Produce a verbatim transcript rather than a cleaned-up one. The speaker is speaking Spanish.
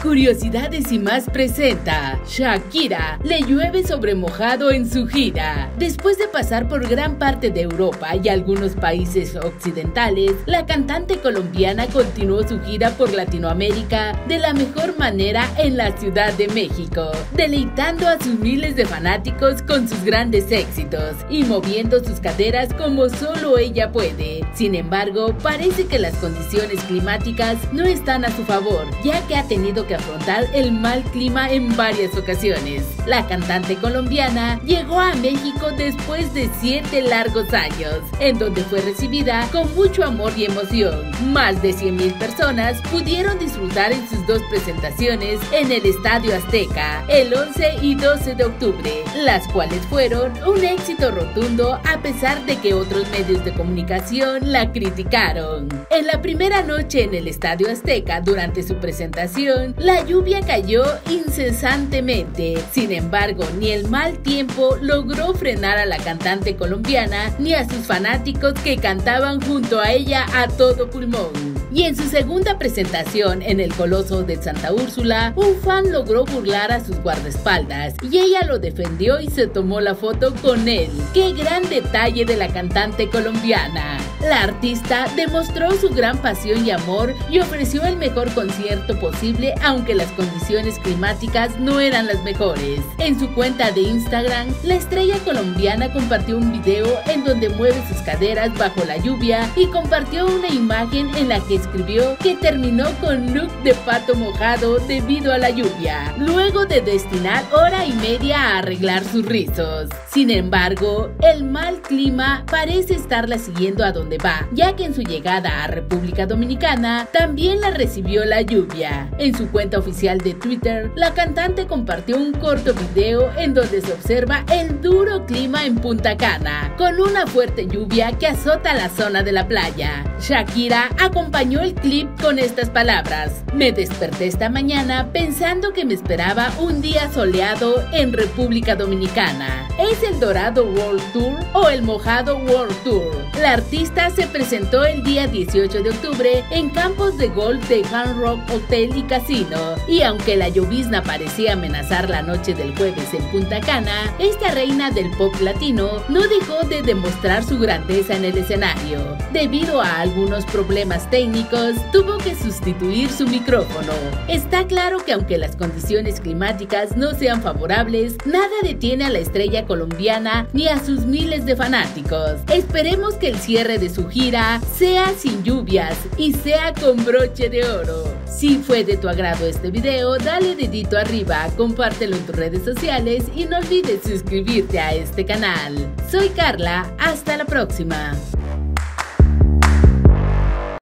Curiosidades y más presenta Shakira, le llueve sobre mojado en su gira. Después de pasar por gran parte de Europa y algunos países occidentales, la cantante colombiana continuó su gira por Latinoamérica de la mejor manera en la Ciudad de México, deleitando a sus miles de fanáticos con sus grandes éxitos y moviendo sus caderas como solo ella puede. Sin embargo, parece que las condiciones climáticas no están a su favor, ya que ha tenido que afrontar el mal clima en varias ocasiones. La cantante colombiana llegó a México después de siete largos años, en donde fue recibida con mucho amor y emoción. Más de cien mil personas pudieron disfrutar en sus dos presentaciones en el Estadio Azteca, el once y doce de octubre, las cuales fueron un éxito rotundo a pesar de que otros medios de comunicación la criticaron. En la primera noche en el Estadio Azteca, durante su presentación, la lluvia cayó incesantemente. Sin embargo, ni el mal tiempo logró frenar a la cantante colombiana ni a sus fanáticos que cantaban junto a ella a todo pulmón. Y en su segunda presentación en el Coloso de Santa Úrsula, un fan logró burlar a sus guardaespaldas y ella lo defendió y se tomó la foto con él. ¡Qué gran detalle de la cantante colombiana! La artista demostró su gran pasión y amor y ofreció el mejor concierto posible, aunque las condiciones climáticas no eran las mejores. En su cuenta de Instagram, la estrella colombiana compartió un video en donde mueve sus caderas bajo la lluvia y compartió una imagen en la que escribió que terminó con look de pato mojado debido a la lluvia, luego de destinar hora y media a arreglar sus rizos. Sin embargo, el mal clima parece estarla siguiendo a donde va, ya que en su llegada a República Dominicana también la recibió la lluvia. En su cuenta oficial de Twitter, la cantante compartió un corto video en donde se observa el duro clima en Punta Cana, con una fuerte lluvia que azota la zona de la playa. Shakira acompañó el clip con estas palabras: "Me desperté esta mañana pensando que me esperaba un día soleado en República Dominicana. ¿Es el Dorado World Tour o el Mojado World Tour?". La artista se presentó el día dieciocho de octubre en campos de golf de Hard Rock Hotel y Casino, y aunque la llovizna parecía amenazar la noche del jueves en Punta Cana, esta reina del pop latino no dejó de demostrar su grandeza en el escenario. Debido a algunos problemas técnicos, tuvo que sustituir su micrófono. Está claro que aunque las condiciones climáticas no sean favorables, nada detiene a la estrella colombiana ni a sus miles de fanáticos. Esperemos que el cierre de su gira sea sin lluvias y sea con broche de oro. Si fue de tu agrado este video, dale dedito arriba, compártelo en tus redes sociales y no olvides suscribirte a este canal. Soy Carla, hasta la próxima.